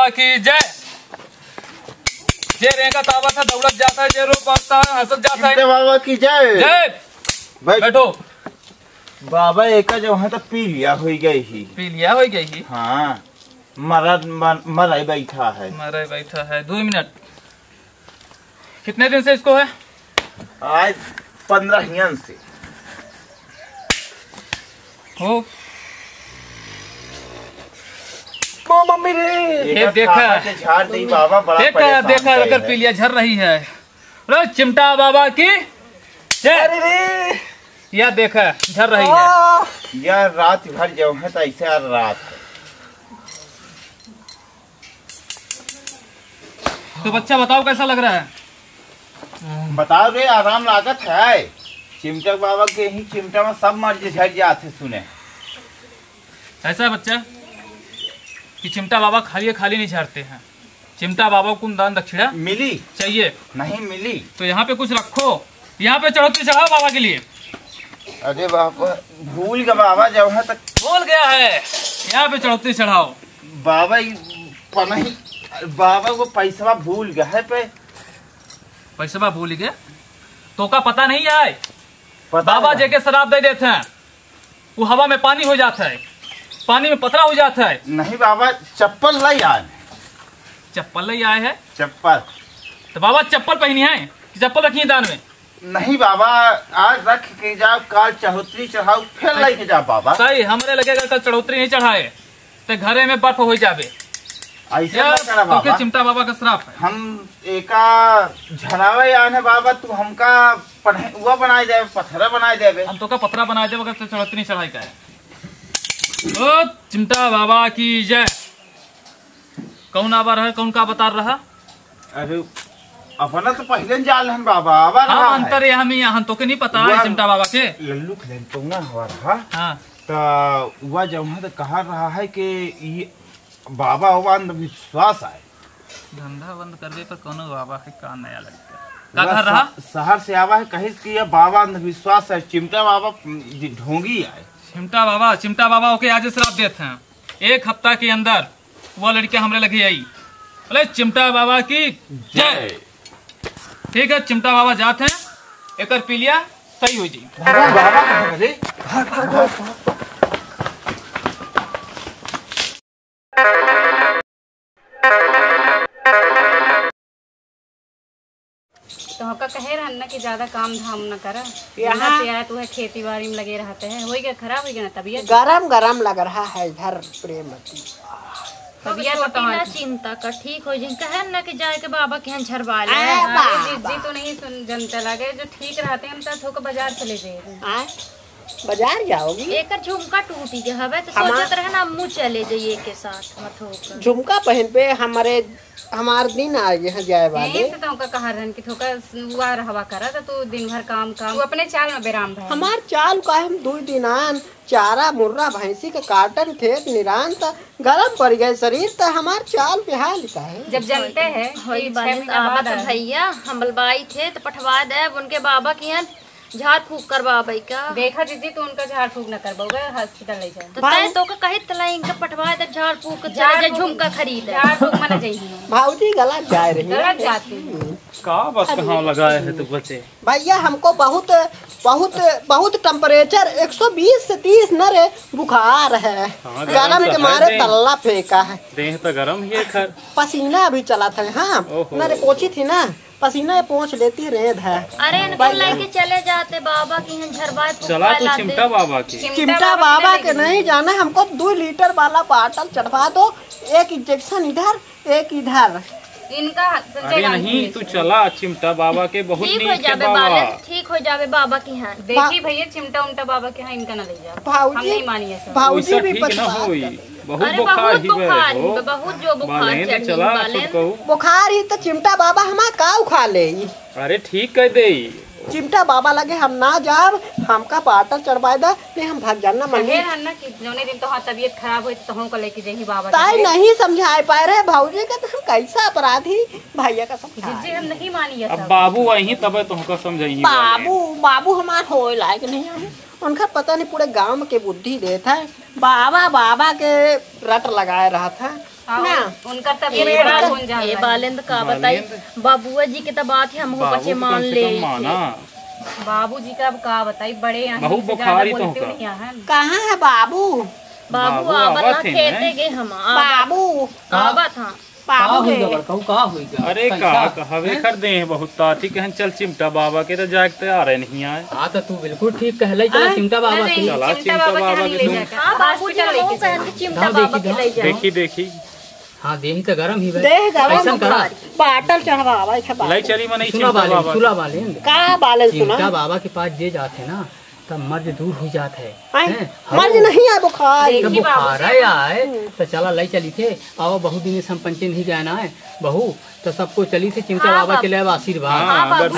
बाबा की जय। जे रेंगा तावा था दौड़त जाता है, जे रो पड़ता है हंसत जाता है। बाबा की जय। जय बैठो। बाबा एक जो है तो पी लिया हो गई ही। पी लिया हो गई ही। हाँ मरा बैठा है। मरा बैठा है। 2 मिनट। कितने दिन से इसको है? आज 15 से हो। मम्मी रे ये देखा झाड़ दी बाबा, बड़ा देखा अगर पी लिया झर रही है। रे चिमटा बाबा की जय। यह देखा झर रही है। यार रात भर जो है तो ऐसे यार रात है। तो बच्चा बताओ कैसा लग रहा है? बताओ रे आराम लागत है। चिमटा बाबा के ही चिमटा में सब मर्जी झड़ जाते सुने। ऐसा बच्चा कि चिमटा बाबा खाली नहीं झाड़ते हैं। चिमटा बाबा को दान दक्षिणा मिली चाहिए। नहीं मिली तो यहाँ पे कुछ रखो। यहाँ पे चढ़ोतरी चढ़ाओ बाबा के लिए। अरे बाबा भूल गया बाबा जब है तक बोल गया है। यहाँ पे चढ़ोतरी चढ़ाओ। बाबा पनही बाबा को पैसा भूल गया है पे। पैसा भूल गया तो का पता नहीं है। बाबा जेके शराब दे देते हैं, वो हवा में पानी हो जाता है, पानी में पतरा हो जाता है। नहीं बाबा चप्पल लाई आए। चप्पल ले आए है? चप्पल तो बाबा चप्पल पहनी है कि चप्पल रखी है दान में? नहीं बाबा आज रख के जाओ, काल चढ़ोतरी चढ़ाओ फिर लेके जाओ बाबा। सही हमरे लगेगा कल चढ़ोतरी नहीं चढ़ाए तो घरे में बर्फ हो जावे। ऐसा बाबा चिमटा बाबा का श्राप है। हम एका झरावे आने बाबा, तू हमका वो बनाए देवे, पत्थरा बनाए देवे। हम तो का पत्थरा बनाए देवे अगर चढ़ोतरी नहीं चढ़ाई का है। ओ चिमटा बाबा की जय। कौन आवार है? कौन का बता रहा? अरे अपना तो पहले जाल है बाबा। हाँ अंतर है हम यहाँ तो के नहीं पता है चिमटा बाबा के। लल्लू खेल तो ना हुआ रहा। हाँ तो वह जब तो कहा रहा है कि ये बाबा हुआ अंधविश्वास है। धंधा बंद करवे पर कोनो बाबा है का नया लगता है। का रहा शहर से आवा है कहीं कि ये बाबा अंधविश्वास है। चिमटा बाबा ढोंगी है। चिमटा बाबा ओके आज श्राप देते हैं। 1 हफ्ता के अंदर वो लड़कियां हमरे लगी आई। बोले चिमटा बाबा की जय। ठीक है चिमटा बाबा जाते हैं, एक पी लिया सही हो जी। तो हमका कहे रहन ना कि ज्यादा काम धाम न करा। यहाँ से आया तो है खेती बाड़ी में लगे रहते हैं। हो गया खराब हो गया ना तबीयत। गरम लग रहा है इधर प्रेमवती। तबीयत ना चिंता कर ठीक हो जाए। कहे ना कि जाए के बाबा के यहाँ झरवा ले। जी तो नहीं सुन जनता लगे जो ठीक रहते हैं हम तो बाजार चले जाए। बाजार जाओगी? एक झुमका टूटी के हवे तो सोचत रहे ना अम्मू चले जाइए के साथ मत होकर। झुमका पहन पे हमारे दिन आ गए जाए वाले। से तो कहा रहन कि थोका हुआ रहवा करा तो दिन भर काम तू अपने चाल में बेराम भाई। हमार चाल का हम 2 दिन आन चारा मुर्रा भैंसी के काटन थे निरान था गरम पड़ गए शरीर तो हमार चाल पे हाल का है। जब जानते हैं भैया हमलबाई थे तो पठवा दे उनके बाबा के यहाँ झाड़ फूक करवा का। देखा दीदी तो उनका झाड़ फूक न करवाओगे हॉस्पिटल ले जाए। तो तय तो का कहे तला इनका पठवा दे झाड़ फूक चले झुमका खरीद झाड़ फूक मना चाहिए। भाऊजी गलत जा रही है। गलत जाती का बस कहाँ लगाए है तो बचे भैया हमको बहुत टेम्परेचर 120 से 30 न रे बुखार है। गरम के मारे तल्ला फेंका है। देह तो गरम ही है खैर। पसीना अभी चला था। हाँ न रे पोछी थी ना पसीना पहुँच लेती रेत है। अरे इनको लेके चले जाते बाबा की यहाँ झरवा चला तो चिमटा बाबा की। चिमटा बाबा के नहीं जाना हमको 2 लीटर वाला बाटल चढ़वा दो। 1 इंजेक्शन इधर 1 इधर। इनका अरे नहीं तू चला चिमटा बाबा के बहुत ठीक हो जावे बाबा। ठीक हो जावे बाबा की यहाँ। देखी भैया चिमटा उमटा बाबा के यहाँ इनका न ले जाओ। भाऊजी नहीं मानिए सब। भाऊजी भी बहुत अरे बुखार बहुत जो बुखार बुखार ही तो चिमटा बाबा हमारा काऊ खा ले। अरे ठीक कर दे चिमटा बाबा लगे हम ना जाब हमका पाटल चढ़वाए दा नहीं हम भाग जाना मन ना कि जोने दिन तो हाँ तबीयत खराब हुई तो हमको लेके जाही बाबा। ताई नहीं समझाए पाए रहे भाऊजी का तो हम कैसा अपराधी भैया का जी हम नहीं मानिए। अब बाबू वही तब तुमको समझाइए। बाबू हमार हो लायक नहीं है। उनका पता नहीं पूरे गांव के बुद्धि देता है। बाबा के रट लगाए रहा था ना उनका तबीयत खराब हो जा ये बालेंद्र का बताई बाबुआ जी के तो बात है हमको बच्चे मान ले। बाबूजी का अब का बताई बड़े यहाँ बहुत से ज्यादा बुखारी बोलते तो नहीं यहाँ। कहाँ है बाबू? बाबू आबा खेते गए हम बाबू आबा था बाबू है। अरे का हवे कर दे बहुत ताती कहन चल चिमटा बाबा के तो जाग तैयार है नहीं आए। हाँ तो तू बिल्कुल ठीक कहले चला चिमटा बाबा की। चला चिमटा बाबा के तुम हां बाबूजी हमको कहन के चिमटा बाबा के ले जाओ। देखी देखी हाँ देही तो गरम ही देह गरम ऐसा करा बाटल चढ़वावा है ले चली मने सुना चिमटा बाबा सुला वाले का बालन सुना चिमटा बाबा के पास जे जाते ना तब मर्ज दूर हो जाते आए, हैं। मर्ज नहीं है बुखार। जब बुखार आए तो चला लाई चली थे आओ बहु दिन से हम पंचे नहीं जाना है बहू तो सबको चली थे चिमटा बाबा के लिए आशीर्वाद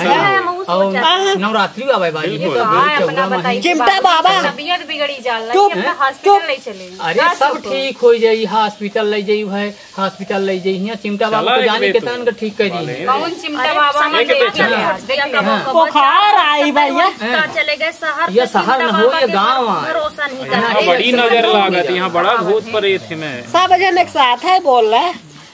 और नवरात्रि आवे बाजी है तो बहुत चौदह महीने चिमटा बाबा तबीयत बिगड़ी जाला अपना हॉस्पिटल ले चले। अरे सब ठीक हो जाई हॉस्पिटल ले जाई है हॉस्पिटल ले जाई यहाँ चिमटा बाबा को जाने के तन ठीक कर दी। कौन चिमटा बाबा ने बुखार आई भैया चले गए शहर ये शहर न हो ये गाँव भरोसा नहीं यहाँ कर बड़ी नजर लागत यहाँ बड़ा भूत परे थे मैं सब जन एक साथ है बोल रहे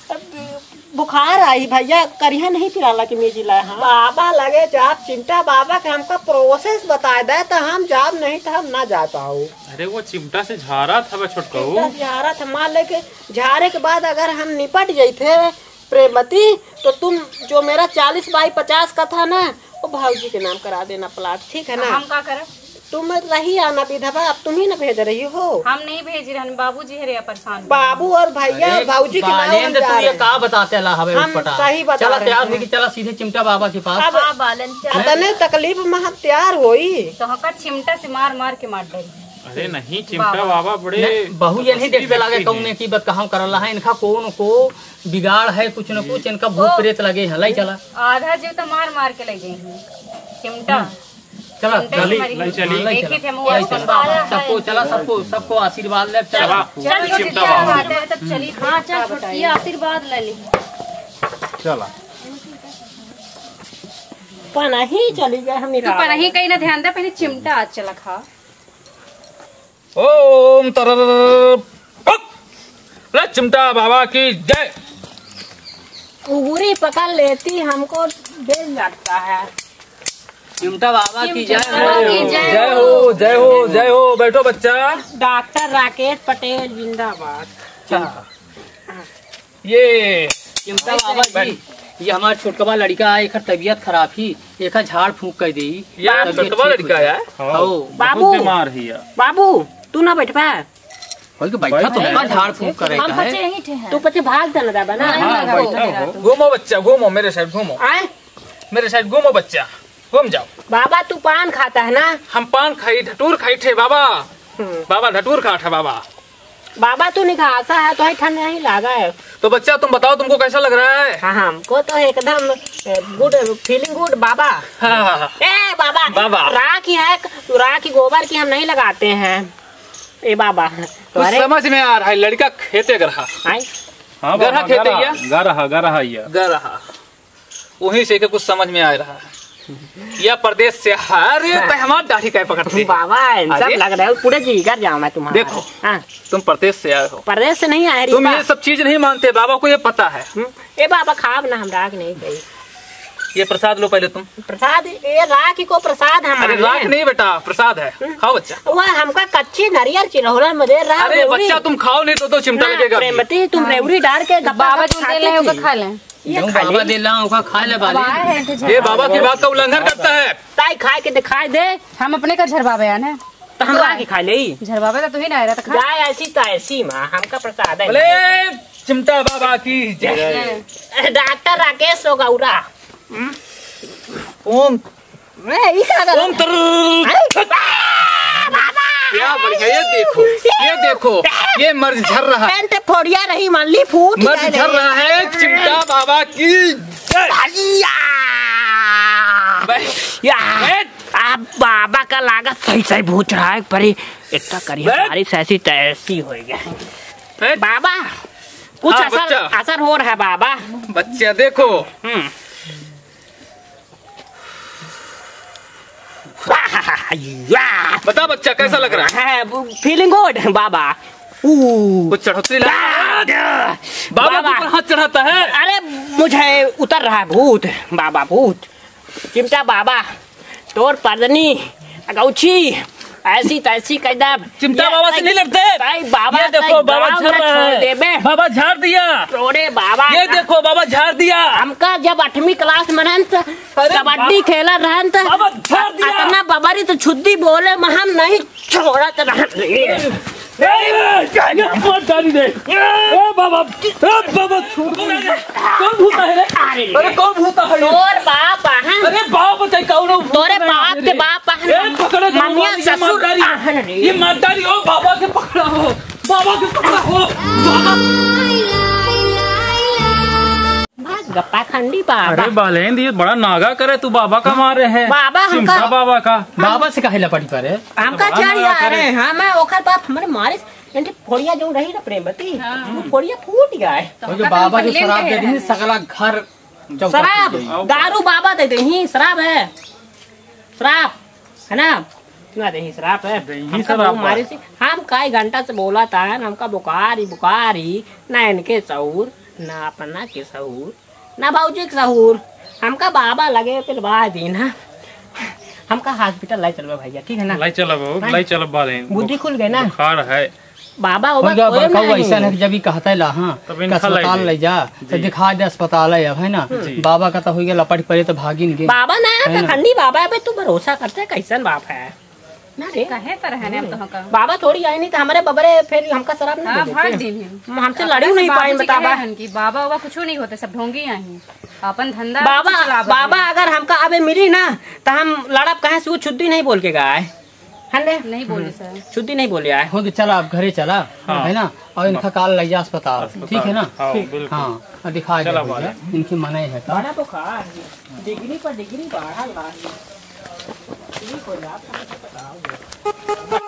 बुखार आई भैया करिया नहीं पिराला की मेजी लाए। हाँ बाबा लगे जाप चिमटा बाबा के हमका प्रोसेस बता दे तो हम जाप नहीं तो हम ना जा पाओ। अरे वो चिमटा से झारा था छोटका झारा था मान लेके झारे के बाद अगर हम निपट गए थे प्रेमती तो तुम जो मेरा 40 बाई 50 का था ना वो भाऊजी के नाम करा देना प्लाट ठीक है ना। हम का करें तुम रही आना विधवा अब तुम ही ना भेज रही हो। हम नहीं भेज रहे बाबूजी है रे परेशान बाबू और भैया भाऊजी के नाम हम जा रहे हैं। का बताते ला हवे हम पटा सही बता चला रहे तैयार हैं। हो चला सीधे चिमटा बाबा के पास अब हां बालन चल इतने तकलीफ में हम तैयार होई तो हका चिमटा से मार मार के मार डरी। अरे नहीं चिमटा बाबा बड़े बहु ये नहीं देखते लगे कौन की बात कहाँ करला है इनका कौन को बिगाड़ है कुछ न कुछ इनका भूत प्रेत लगे है लाई चला आधा जीव तो मार मार के ले गई चिमटा चला चली चली एक ही थे मुंह सबको चला सबको आशीर्वाद ले चला चल चिमटा बाबा तब चली। हां चल छोटी आशीर्वाद ले ली चला पना ही चली गए हम तू पर ही कहीं ना ध्यान दे पहले चिमटा आज चला खा। ओम तरर चिमटा बाबा की जय। उगुरी पकड़ लेती हमको बेल लगता है। चिमटा बाबा की जय जय हो जय हो जय हो। बैठो बच्चा। डॉक्टर राकेश पटेल जिंदाबाद। ये चिमटा बाबा जी ये हमारा छोटकवा लड़का है एक तबीयत खराब ही एक झाड़ फूंक कर दी ये छोटवा लड़का है। बाबू बीमार ही बाबू तू ना बैठ पा बैठा तो झाड़ फूंक करेगा हम बच्चे यहीं थे हैं तू पचे भाग देना दादा ना। घूमो बच्चा घूमो मेरे साइड घूमो आए मेरे साइड घूमो बच्चा घूम जाओ। बाबा तू पान खाता है ना। हम पान खाई धटूर खाई थे बाबा बाबा धटूर खा था बाबा। बाबा तू नहीं खाता है तो ठंड नहीं लगा है। तो बच्चा तुम बताओ तुमको कैसा लग रहा है। हाँ हमको तो एकदम गुड फीलिंग गुड बाबा। हाँ। ए बाबा बाबा राखी है राखी गोबर की हम नहीं लगाते हैं। ए बाबा कुछ समझ में आ रहा है लड़का खेते गरहा गरहा खेते गरहा वहीं से कुछ समझ में आ रहा है। यह प्रदेश से अरे हमारा दाढ़ी कैसे पकड़ते बाबा सब लग रहा है पूरे जीगर जाऊँ मैं तुम्हारा। देखो तुम प्रदेश से आए हो प्रदेश से नहीं आए तुम ये सब चीज नहीं मानते बाबा को ये पता है। ए बाबा खाब ना हम राख नहीं गई। ये प्रसाद लो पहले तुम। प्रसाद ये राखी को प्रसाद हम अरे राख नहीं बेटा प्रसाद है खाओ बच्चा। वह हमका कच्ची नारियल चिरौरा में दे रहा। अरे बच्चा तुम खाओ नहीं तो चिमटा लगेगा। प्रेमती तुम रेवड़ी डाल के बाबा जो दे रहे हो खा लें। बाबा दे रहा खा ले बाबा ये बाबा की बात का उल्लंघन करता है। ताई खा के दिखाई दे हम अपने का झरबाबे है तो हम राखी खा ले झरबाबे तो तू ही ना आ रहा था गाय ऐसी तो ऐसी माँ हमका प्रसाद है। बोले चिमटा बाबा की जय। डॉक्टर राकेश सोगौरा ओम ओम क्या बढ़िया ये देखो ये मर्ज झर रहा है। पेंट फोड़िया रही मानली फूट मर्ज झर रहा है चिमटा बाबा की आप बाबा का लागत सही सही भूच रहा है पर इतना करिए बारिश ऐसी तैसी हो गया। बाबा कुछ असर हो रहा है बाबा। बच्चा देखो बता बच्चा कैसा लग रहा है। फीलिंग गुड बाबा। कुछ चढ़ोतरी बाबा के ऊपर हाथ चढ़ाता है। अरे मुझे उतर रहा है भूत, बाबा भूत। चिमटा बाबा तोर पर्दनी अगौछी ऐसी तैसी कैदा। चिमटा बाबा से नहीं लड़ते। बाबा ये देखो बाबा झाड़ रहा है, बाबा झाड़ दिया। रोड़े बाबा ये देखो बाबा झाड़ दिया। हमका जब 8वीं क्लास में रहन कबड्डी खेला रहन इतना बबरी तो छुद्दी बोले हम नहीं छोड़त रहन। बाबा छोड़ कौन भूता है रे? अरे कौन भूता है? तोर बाप है। अरे बाप बताई कौन? तोरे बाप के बाप है। पकड़ो मम्मी ससुर ये मर्दारी हो। बाबा के पकड़ा हो, बाबा के पकड़ा हो। गप्पा खंडी बाबा। अरे बालेंद ये बड़ा नागा करे तू बाबा का मारे है। बाबा हमका बाबा का बाबा से काहे लपटी करे? हमका चाहिए। अरे हाँ मैं ओखर बाप हमारे मारे फोड़िया जो रही ना प्रेमवती वो फोड़िया फूट गए। जो बाबा जो शराब दे दी सकला घर शराब दारू बाबा दे दे शराब है, शराब है ना ना दे शराब है। शराब मारे से हम कई घंटा से बोला था हमका बुखार ही ना इनके सहूर ना अपना के सहूर ना भाऊजी के सहूर। हमका बाबा लगे फिर दिन है हमका हॉस्पिटल लाई चलवा भैया ठीक है ना? लाई चलो बालेंद बुद्धि खुल गई ना। बुखार है बाबा ऐसा है जब कहता है अस्पताल ले जा तो दिखा दे अस्पताल है ना। बाबा का तो हो गया लपट पड़े तो भागी नहीं बाबा ना खंडी बाबा पे तू भरोसा करते कैसन बाप है ना रे? कहे पर है हम तो का बाबा थोड़ी आई नहीं तो हमारे बबरे फिर हमका शराब नहीं हमसे लड़ी नहीं पाए बताबा कि बाबा बाबा कुछ नहीं होते सब ढोंगी आई अपन धंधा। बाबा अगर हमका अबे मिली ना तो हम लड़ब कहे से वो छुट्टी नहीं बोल के गए नहीं बोले सर, छुट्टी नहीं बोले आए। हो चला आप घरे चला है ना और इनका काल ले जा अस्पताल ठीक है ना? हाँ दिखा इनकी मनाई है बड़ा बुखार डिग्री पर डिग्री बढ़ा